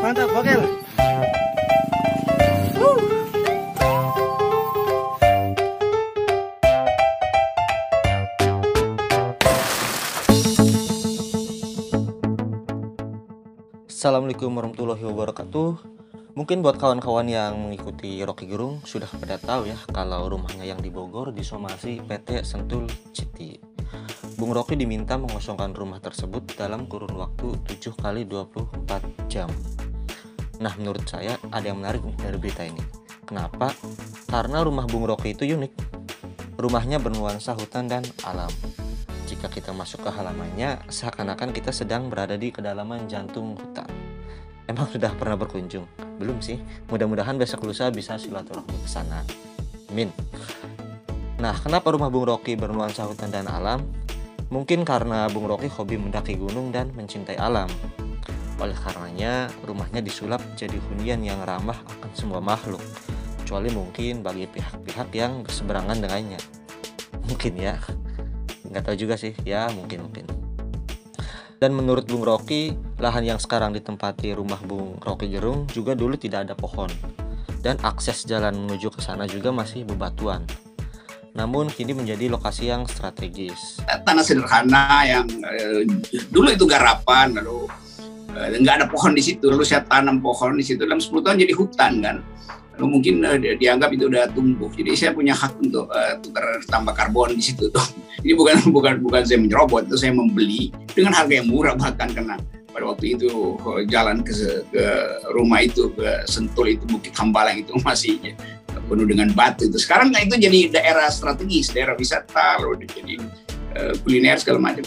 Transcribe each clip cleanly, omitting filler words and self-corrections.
mantap, gokil. Assalamualaikum warahmatullahi wabarakatuh. Mungkin buat kawan-kawan yang mengikuti Rocky Gerung sudah pada tahu ya kalau rumahnya yang di Bogor disomasi PT Sentul City. Bung Rocky diminta mengosongkan rumah tersebut dalam kurun waktu 7 kali 24 jam. Nah, menurut saya ada yang menarik nih dari berita ini. Kenapa? Karena rumah Bung Rocky itu unik. Rumahnya bernuansa hutan dan alam. Jika kita masuk ke halamannya, seakan-akan kita sedang berada di kedalaman jantung hutan. Emang sudah pernah berkunjung? Belum sih. Mudah-mudahan besok lusa bisa silaturahmi ke sana. Amin. Nah, kenapa rumah Bung Rocky bernuansa hutan dan alam? Mungkin karena Bung Rocky hobi mendaki gunung dan mencintai alam. Oleh karenanya, rumahnya disulap jadi hunian yang ramah akan semua makhluk, kecuali mungkin bagi pihak-pihak yang berseberangan dengannya. Mungkin ya. Nggak tahu juga sih, ya mungkin. Dan menurut Bung Rocky, lahan yang sekarang ditempati rumah Bung Rocky Gerung juga dulu tidak ada pohon, dan akses jalan menuju ke sana juga masih bebatuan. Namun kini menjadi lokasi yang strategis. Tanah sederhana yang dulu itu garapan, lalu nggak ada pohon di situ, lalu saya tanam pohon di situ, dalam 10 tahun jadi hutan kan. Lalu mungkin dianggap itu udah tumbuh, jadi saya punya hak untuk tukar tambah karbon di situ tuh. Ini bukan saya menyerobot, itu saya membeli dengan harga yang murah bahkan, karena pada waktu itu jalan ke rumah itu ke Sentul itu Bukit Hambalang itu masih penuh dengan batu itu. Sekarang itu jadi daerah strategis, daerah wisata, lalu jadi kuliner segala macam.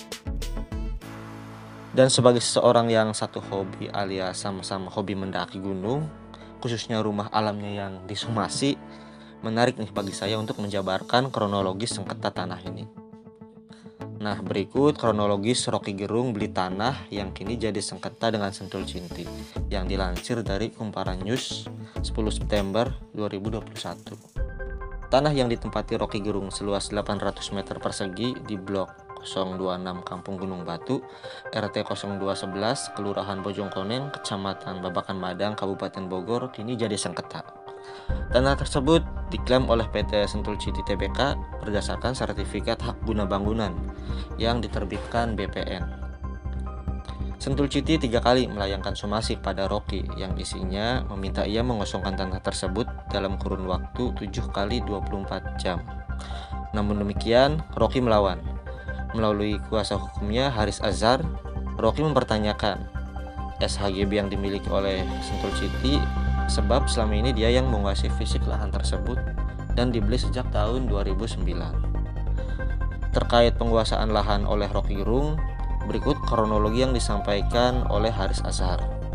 Dan sebagai seseorang yang satu hobi alias sama-sama hobi mendaki gunung, khususnya rumah alamnya yang disomasi, menarik nih bagi saya untuk menjabarkan kronologis sengketa tanah ini. Nah, berikut kronologis Rocky Gerung beli tanah yang kini jadi sengketa dengan Sentul City, yang dilansir dari Kumparan News 10 September 2021. Tanah yang ditempati Rocky Gerung seluas 800 meter persegi di Blok 026 Kampung Gunung Batu, RT 0211, Kelurahan Bojongkoneng, Kecamatan Babakan Madang, Kabupaten Bogor, kini jadi sengketa. Tanah tersebut diklaim oleh PT Sentul City Tbk berdasarkan sertifikat hak guna bangunan yang diterbitkan BPN. Sentul City 3 kali melayangkan somasi pada Rocky yang isinya meminta ia mengosongkan tanah tersebut dalam kurun waktu 7 kali 24 jam. Namun demikian, Rocky melawan. Melalui kuasa hukumnya Haris Azhar, Rocky mempertanyakan SHGB yang dimiliki oleh Sentul City, sebab selama ini dia yang menguasai fisik lahan tersebut dan dibeli sejak tahun 2009. Terkait penguasaan lahan oleh Rocky Gerung, berikut kronologi yang disampaikan oleh Haris Azhar.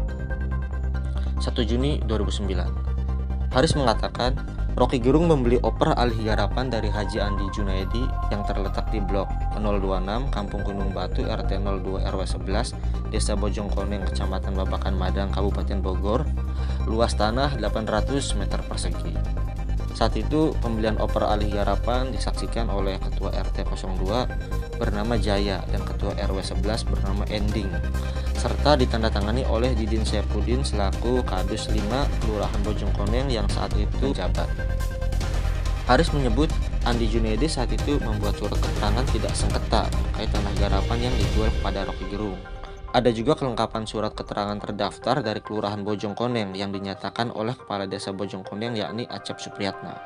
1 Juni 2009, Haris mengatakan Rocky Gerung membeli oper alih garapan dari Haji Andi Junaidi yang terletak di Blok 026 Kampung Gunung Batu, RT 02 RW 11, Desa Bojongkoneng, Kecamatan Babakan Madang, Kabupaten Bogor, luas tanah 800 meter persegi. Saat itu pembelian oper alih garapan disaksikan oleh Ketua RT 02 bernama Jaya dan Ketua RW 11 bernama Ending, serta ditandatangani oleh Didin Syafuddin selaku Kadus 5 Kelurahan Bojongkoneng yang saat itu menjabat. Haris menyebut Andi Junaidi saat itu membuat surat keterangan tidak sengketa terkait tanah garapan yang dijual kepada Rocky Gerung. Ada juga kelengkapan surat keterangan terdaftar dari Kelurahan Bojongkoneng yang dinyatakan oleh Kepala Desa Bojongkoneng yakni Acep Supriyatna.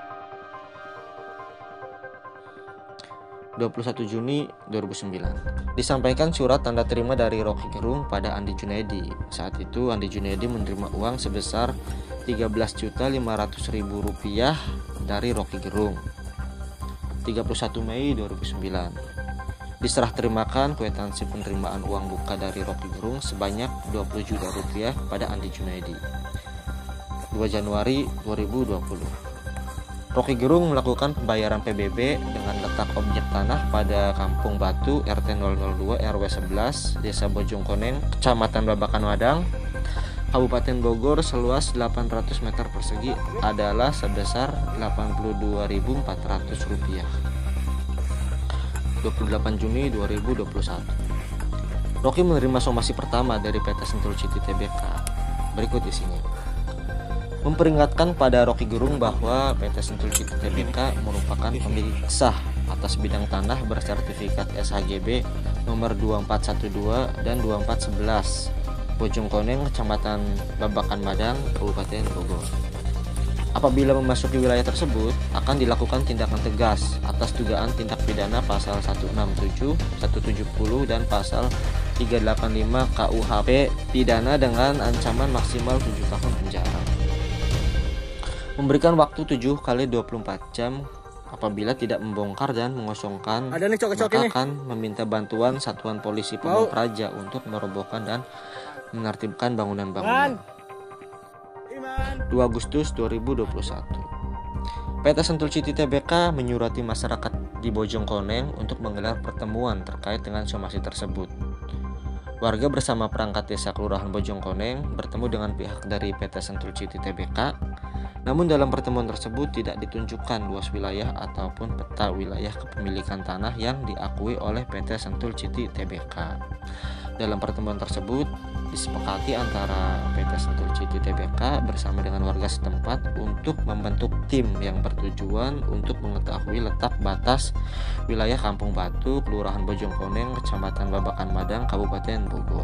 21 Juni 2009, disampaikan surat tanda terima dari Rocky Gerung pada Andi Junaidi. Saat itu Andi Junaidi menerima uang sebesar Rp13.500.000 dari Rocky Gerung. 31 Mei 2009, diserah terimakan kwitansi penerimaan uang buka dari Rocky Gerung sebanyak Rp20 juta pada Andi Junaidi. 2 Januari 2020, Rocky Gerung melakukan pembayaran PBB dengan letak objek tanah pada Kampung Batu, RT 002 RW 11, Desa Bojongkoneng, Kecamatan Babakan Madang, Kabupaten Bogor seluas 800 meter persegi adalah sebesar Rp82.400. 28 Juni 2021, Rocky menerima somasi pertama dari PT Sentul City Tbk. Berikut isinya. Memperingatkan pada Rocky Gerung bahwa PT Sentul City Tbk merupakan pemilik sah atas bidang tanah bersertifikat SHGB nomor 2412 dan 2411 Bojongkoneng, Kecamatan Babakan Madang, Kabupaten Bogor. Apabila memasuki wilayah tersebut, akan dilakukan tindakan tegas atas dugaan tindak pidana pasal 167, 170, dan pasal 385 KUHP, pidana dengan ancaman maksimal 7 tahun penjara. Memberikan waktu 7 kali 24 jam apabila tidak membongkar dan mengosongkan, maka akan meminta bantuan Satuan Polisi Pamung Praja untuk merobohkan dan menertibkan bangunan-bangunan. 2 Agustus 2021. PT Sentul City Tbk menyurati masyarakat di Bojongkoneng untuk menggelar pertemuan terkait dengan somasi tersebut. Warga bersama perangkat desa Kelurahan Bojongkoneng bertemu dengan pihak dari PT Sentul City Tbk. Namun dalam pertemuan tersebut tidak ditunjukkan luas wilayah ataupun peta wilayah kepemilikan tanah yang diakui oleh PT Sentul City Tbk. Dalam pertemuan tersebut disepakati antara PT Sentul City Tbk bersama dengan warga setempat untuk membentuk tim yang bertujuan untuk mengetahui letak batas wilayah Kampung Batu, Kelurahan Bojongkoneng, Kecamatan Babakan Madang, Kabupaten Bogor.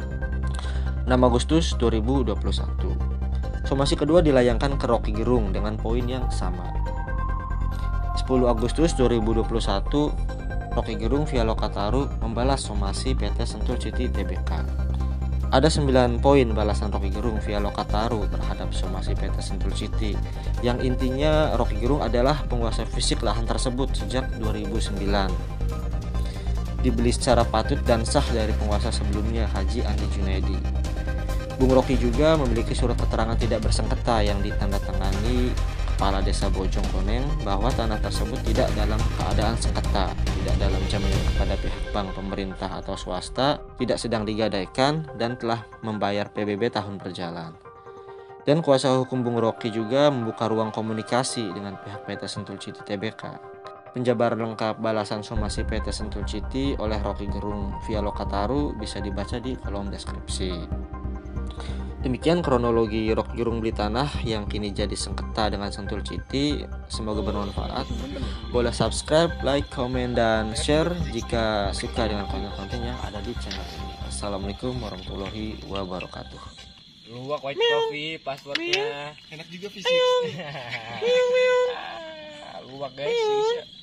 6 Agustus 2021. Somasi kedua dilayangkan ke Rocky Gerung dengan poin yang sama. 10 Agustus 2021, Rocky Gerung via Lokataru membalas somasi PT Sentul City Tbk. Ada 9 poin balasan Rocky Gerung via Lokataru terhadap somasi PT Sentul City, yang intinya Rocky Gerung adalah penguasa fisik lahan tersebut sejak 2009. Dibeli secara patut dan sah dari penguasa sebelumnya, Haji Andi Junaidi. Bung Rocky juga memiliki surat keterangan tidak bersengketa yang ditandatangani Kepala Desa Bojongkoneng bahwa tanah tersebut tidak dalam keadaan sengketa, tidak dalam jaminan kepada pihak bank, pemerintah atau swasta, tidak sedang digadaikan, dan telah membayar PBB tahun berjalan. Dan kuasa hukum Bung Rocky juga membuka ruang komunikasi dengan pihak PT Sentul City Tbk. Penjabaran lengkap balasan somasi PT Sentul City oleh Rocky Gerung via Lokataru bisa dibaca di kolom deskripsi. Demikian kronologi Rocky Gerung beli tanah yang kini jadi sengketa dengan Sentul City. Semoga bermanfaat. Boleh subscribe, like, komen, dan share jika suka dengan konten-konten yang ada di channel ini. Assalamualaikum warahmatullahi wabarakatuh. Luwak white coffee passwordnya. Enak juga fisik. Luwak guys.